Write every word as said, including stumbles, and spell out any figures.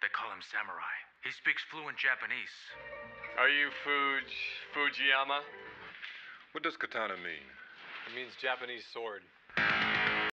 They call him Samurai. He speaks fluent Japanese. Are you Fuj... Fujiyama? What does katana mean? It means Japanese sword.